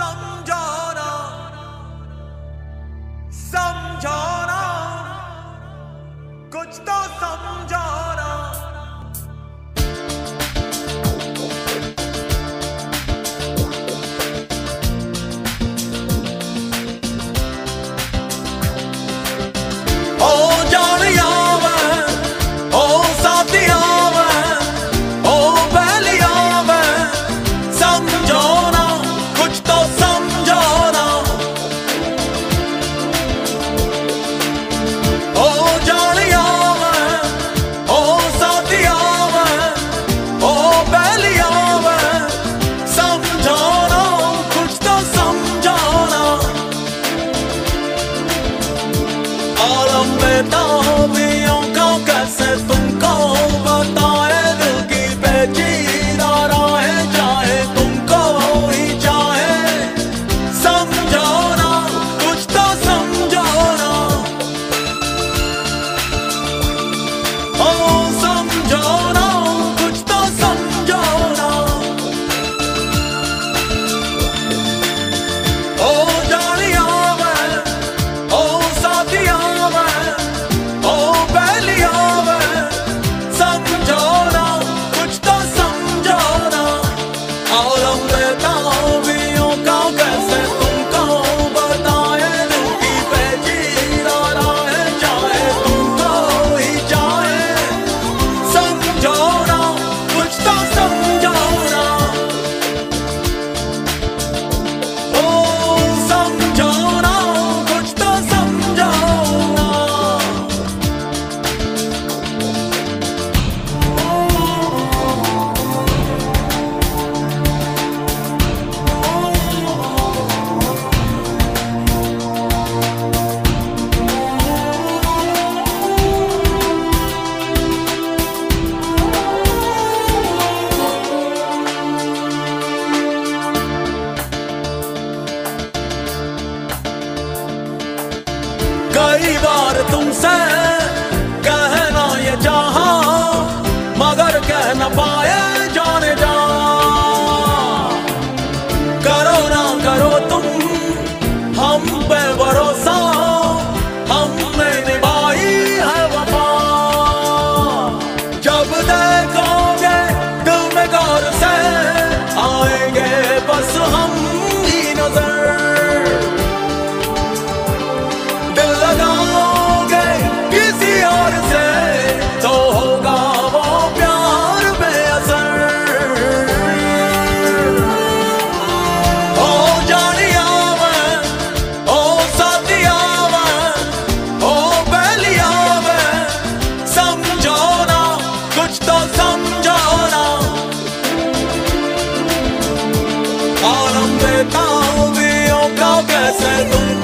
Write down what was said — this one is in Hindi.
समझाना समझाना कुछ तो समझाना। ओ जानिया मैं, ओ साथिया मैं, ओ पहलिया मैं, समझाना कुछ तो समझाना। ओ जानिया मैं, ओ साथिया मैं, ओ पहलिया मैं, समझाना कुछ तो समझाना। आलम में ताबियों का कैसे तुमको बताए, दिल की पेचीदा राहें चाहे तुमको ही चाहे, समझाना कुछ तो समझाना। ओ समझाना कुछ तो समझाना। ओ जानिया मैं, ओ साथिया मैं, ओ पहलिया मैं, समझाना कुछ तो समझाना। आलम में ताबियों का कैसे तुमको बताए, दिल की पेचीदा राहें चाहे तुमको ही चाहे, समझाना कुछ तो समझाना। ओ समझाना कुछ तो समझाना। कई बार तुमसे कहना ये चाहा, मगर कह न पाए जाने जा। करो ना करो तुम हम पे भरोसा, हमने निभाई है वफा। जब देखोगे दिल में गौर से, आएंगे बस हम ही नजर। दिल लगाओगे किसी और से, तो होगा वो प्यार बेअसर। ओ जानिया मैं, ओ साथिया मैं, ओ पहलिया मैं, समझाना कुछ तो समझाना। आलम में ताबियों का कैसे तुम